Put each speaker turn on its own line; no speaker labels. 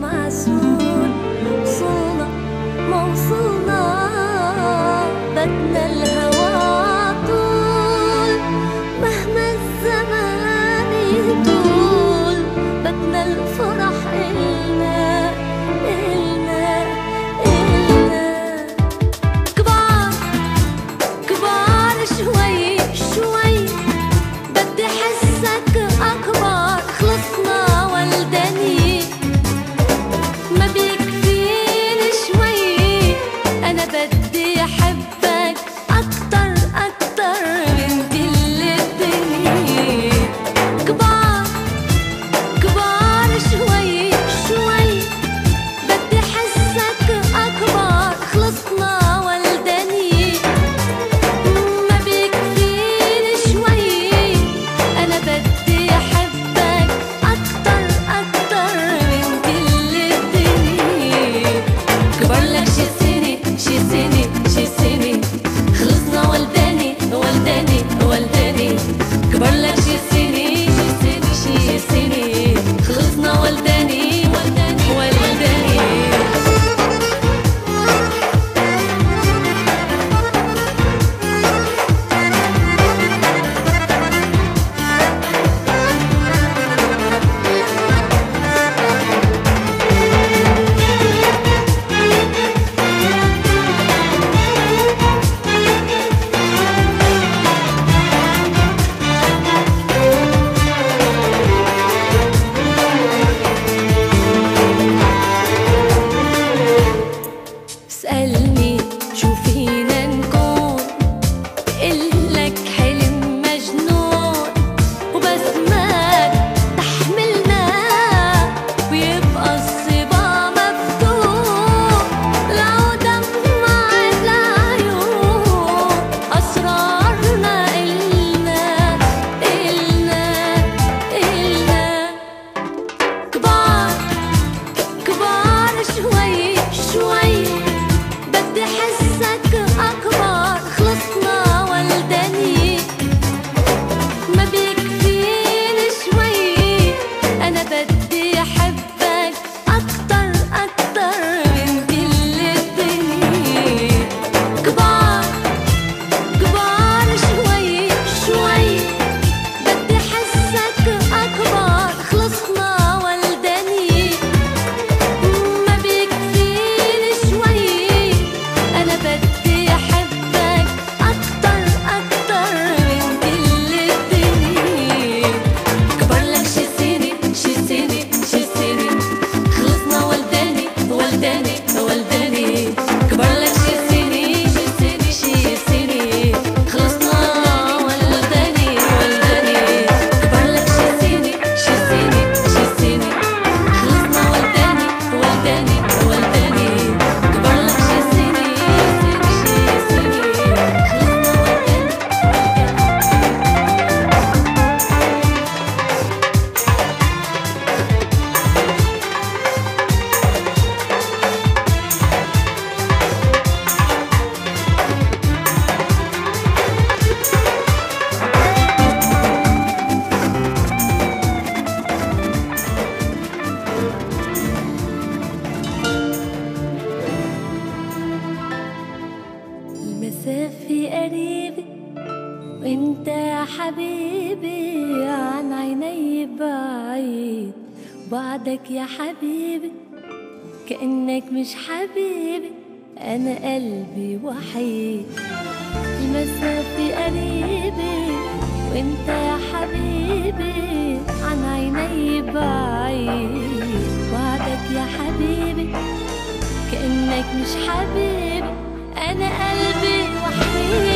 معسول. وصلنا ما وصلنا بدنا الهوى طول، مهما الزمان يطول بدنا الفرح إلنا إلنا إلنا. كبار كبار شوي شوي بدي حسك أكبر، خلصنا ولدني ما بيكفيني شوي، أنا بدي أحبك أكتر أكتر من كل الدنيا. كبار كبار شوي شوي بدي حسك أكبر، خلصنا ولدني ما بيكفيني شوي، أنا بدي أحبك أكتر أكتر من كل الدنيا. كبر لك شي سنة شي سنة شي سنة، خلصنا ولداني ولداني ولداني. كبر لك شي سنة شي سنة شي سنة، خلصنا ولداني ولداني ولداني. اسألني شو فينا نكون، بقلك حلم مجنون، وبس ما تحملنا ويبقى الصبا مفتوح. لو دمع العيون أسرارنا إلنا إلنا إلنا. كبار كبار شوي شوي بدي حسك أكبر، خلصنا ولدني ما بيكفيني شوي، أنا بدي أحبك أكتر أكتر من كل الدنيا. كبار كبار شوي شوي بدي حسك أكبر، خلصنا ولدني ما بيكفيني شوي، أنا بدي أحبك أكتر أكتر من كل الدنيا. كبر لك شي سنة شي سنة شي سنة، خلصنا ولداني ولداني ولداني. كبر لك شي سنة شي سنة شي سنة، خلصنا ولداني ولداني. كبر لك شي سنة شي سنة شي سنة، خلصنا ولداني ولداني ولداني. كبر لك شي سنة شي سنة خلصنا المسافة قريبة وانت يا حبيبي عن عيني بعيد، بعدك يا حبيبي كأنك مش حبيبي، أنا قلبي وحيد. المسافة قريبة وانت يا حبيبي عن عيني بعيد، بعدك يا حبيبي كأنك مش حبيبي، أنا قلبي وحيد.